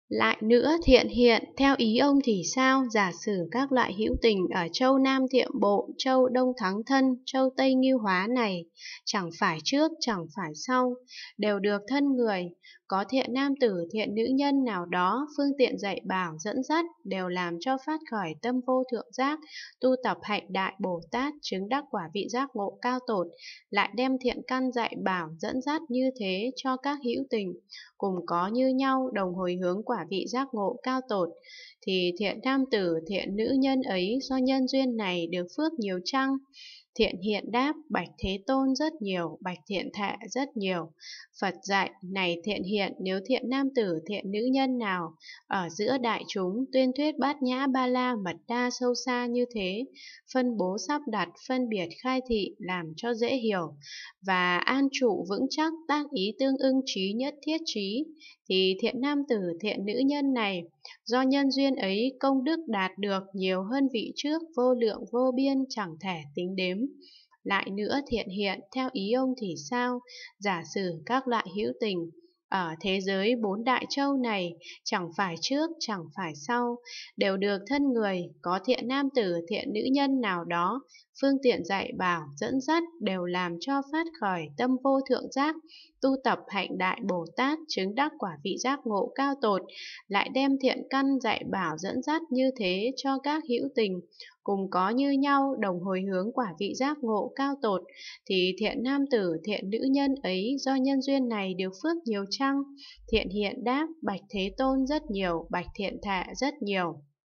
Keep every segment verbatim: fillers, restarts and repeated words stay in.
Lại nữa thiện hiện, theo ý ông thì sao? Giả sử các loại hữu tình ở châu Nam Thiệm Bộ, châu Đông Thắng Thân, châu Tây Nghưu Hóa này, chẳng phải trước, chẳng phải sau, đều được thân người, có thiện nam tử, thiện nữ nhân nào đó, phương tiện dạy bảo, dẫn dắt, đều làm cho phát khởi tâm vô thượng giác, tu tập hạnh đại Bồ Tát, chứng đắc quả vị giác ngộ cao tột, lại đem thiện căn dạy bảo, dẫn dắt như thế cho các hữu tình, cùng có như nhau đồng hồi hướng quả vị giác ngộ cao tột, thì thiện nam tử thiện nữ nhân ấy do nhân duyên này được phước nhiều chăng? Thiện hiện đáp: bạch Thế Tôn rất nhiều, bạch thiện thệ rất nhiều. Phật dạy: này thiện hiện, nếu thiện nam tử thiện nữ nhân nào ở giữa đại chúng tuyên thuyết bát nhã ba la mật đa sâu xa như thế, phân bố sắp đặt, phân biệt khai thị làm cho dễ hiểu, và an trụ vững chắc, tác ý tương ưng, trí nhất thiết trí, thì thiện nam tử thiện nữ nhân này do nhân duyên ấy công đức đạt được nhiều hơn vị trước, vô lượng vô biên, chẳng thể tính đếm. Lại nữa thiện hiện, theo ý ông thì sao? Giả sử các loại hữu tình ở thế giới bốn đại châu này, chẳng phải trước, chẳng phải sau, đều được thân người, có thiện nam tử, thiện nữ nhân nào đó, phương tiện dạy bảo, dẫn dắt, đều làm cho phát khởi tâm vô thượng giác, tu tập hạnh đại Bồ Tát, chứng đắc quả vị giác ngộ cao tột, lại đem thiện căn dạy bảo dẫn dắt như thế cho các hữu tình, cùng có như nhau đồng hồi hướng quả vị giác ngộ cao tột, thì thiện nam tử thiện nữ nhân ấy do nhân duyên này được phước nhiều chăng? Thiện hiện đáp: bạch Thế Tôn rất nhiều, bạch thiện thệ rất nhiều.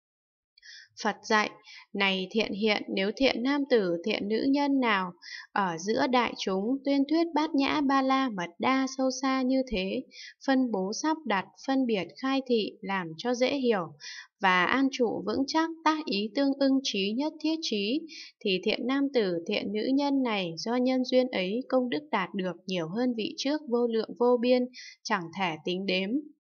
Phật dạy: này thiện hiện, nếu thiện nam tử thiện nữ nhân nào ở giữa đại chúng tuyên thuyết bát nhã ba la mật đa sâu xa như thế, phân bố sắp đặt, phân biệt khai thị làm cho dễ hiểu, và an trụ vững chắc, tác ý tương ưng, trí nhất thiết trí, thì thiện nam tử thiện nữ nhân này do nhân duyên ấy công đức đạt được nhiều hơn vị trước, vô lượng vô biên, chẳng thể tính đếm.